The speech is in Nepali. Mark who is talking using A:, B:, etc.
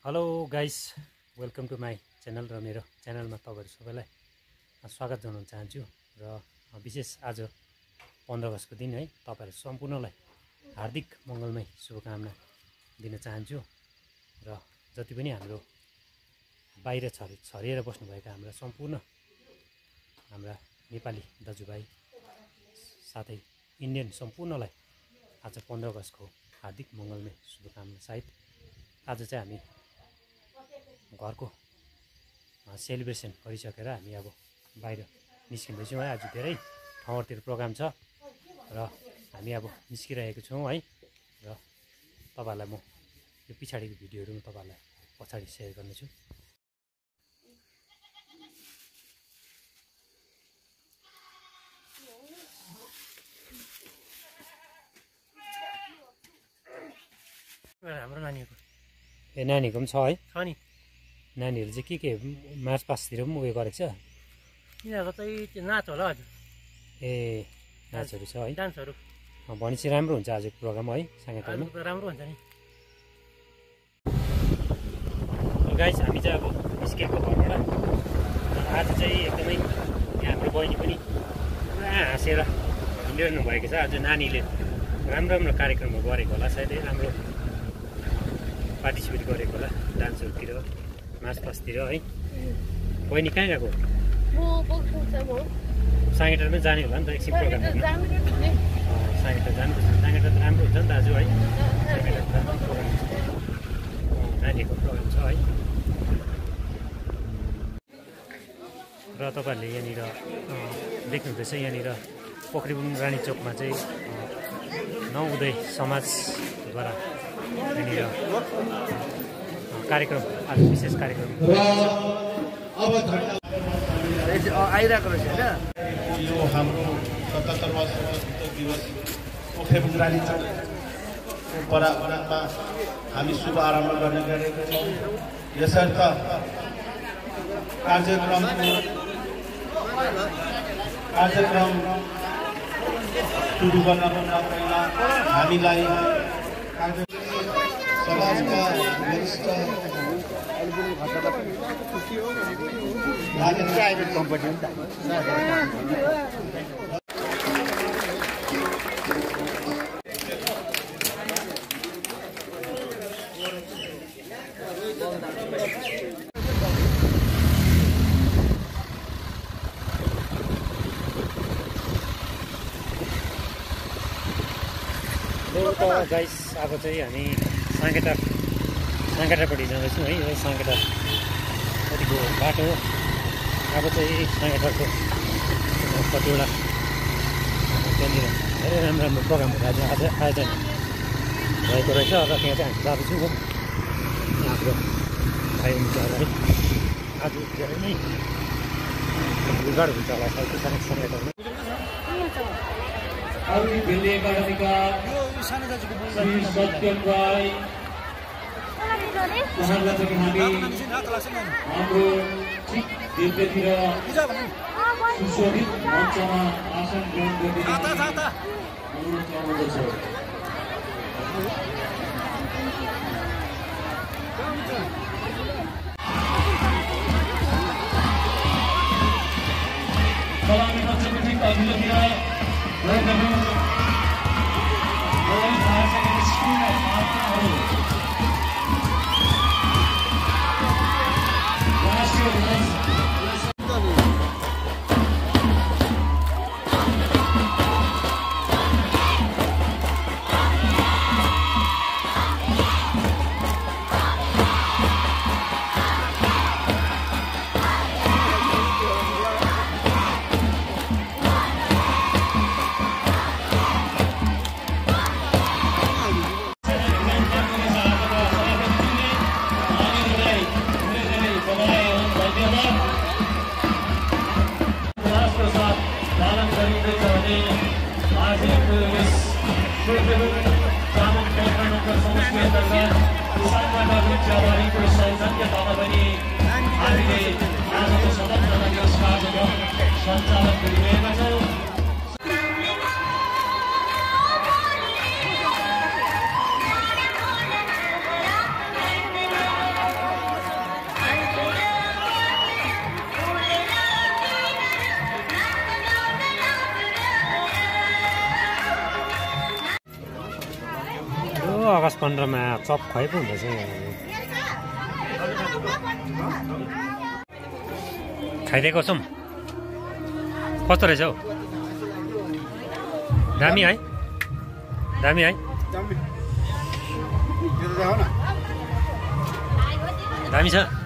A: Hello guys, welcome to my channel र मेरो च्यानलमा तपाईँहरू सबैलाई स्वागत जनाउन चाहन्छु। र विशेष आज 15 अगस्तको दिन है, तपाईँहरू सम्पूर्णलाई हार्दिक मङ्गलमय शुभकामना दिन चाहन्छु। र जति पनि हाम्रो बाहिर छरिएर बस्नुभएका हाम्रा सम्पूर्ण हाम्रा नेपाली दाजुभाइ साथै इन्डियन सम्पूर्णलाई आज 15 अगस्तको हार्दिक मङ्गलमय शुभकामना सहित आज चाहिँ हामी घरको सेलिब्रेसन गरिसकेर हामी अब बाहिर निस्किँदैछौँ है। आज धेरै ठाउँहरूतिर प्रोग्राम छ र हामी अब निस्किरहेको छौँ है। र तपाईँहरूलाई म यो पछाडिको भिडियोहरू म तपाईँहरूलाई पछाडि सेयर गर्नेछु।
B: हाम्रो नानीको
A: नानीको पनि छ है।
B: छ नि,
A: नानीहरू चाहिँ के मार्च पासतिर पनि उयो गरेको छ।
B: यिनीहरूको चाहिँ त्यो नाच होला हजुर।
A: ए नाचहरू छ है,
B: डान्सहरू
A: भनेपछि राम्रो हुन्छ आजको प्रोग्राम है। साङ्गेटारमा
B: राम्रो हुन्छ नि।
A: गाइस, हामी चाहिँ अब निस्केको घरबाट आज चाहिँ एकदमै हाम्रो बहिनी पनि पुरा हाँसेर हिँडिरहनु भएको छ। आज नानीले राम्रो राम्रो कार्यक्रमहरू गरेको होला, सायदै राम्रो पार्टिसिपेट गरेको होला डान्सहरूतिर, मार्च पासतिर है। बहिनी कहाँ गएको? साङ्गेटारमै जाने होला नि त एकछिन प्रोग्राम हेर्न। साङ्गेटार जानुपर्छ, साङ्गेटार त राम्रो हुन्छ नि दाजु है। साङ्गेटार राम्रो प्रोग्राम छ, नानीहरूको प्रोग्राम छ है। र तपाईँहरूले यहाँनिर देख्नुहुँदैछ, यहाँनिर पोखरीबुङ रानी चोकमा चाहिँ नवोदय समाजद्वारा यहाँनिर कार्यक्रम, आज विशेष कार्यक्रम
B: आइरहेको रहेछ होइन।
C: यो हाम्रो 77वां स्वतन्त्र दिवस पोखरीबुङ रानी चोकको परामा हामी शुभारम्भ गर्ने गरेका छौँ। यसर्थ कार्यक्रम सुरु गर्नभन्दा पहिला हामीलाई समाजका वरिष्ठ
A: गाइस, अब चाहिँ हामी साङ्गेटारपट्टि जाँदैछौँ है। यो साङ्गेटारपट्टिको बाटो हो। अब चाहिँ साङ्गेटारको कतिवटा त्यहाँनिर धेरै राम्रो राम्रो प्रोग्रामहरू आज आयोजना भएको रहेछ। र त्यहाँ चाहिँ हामी जाँदैछौँ हो। हाम्रो भाइ हुन्छ होला है। आज धेरै नै भिडभाड हुन्छ होला सायद साङ्गेटारमा।
D: हाम्रो ठिक देब्रेतिर सुशोभित मञ्चमा आसन ग्रहण गर्ने अनुरोध गर्दछ। सलामी मञ्चको ठिक अघिल्लोतिर
A: अगस्त 15मा चप खुवाइ पो हुँदैछ खाइदिएको छौँ कस्तो रहेछ हौ दामी है दामी है दामी छ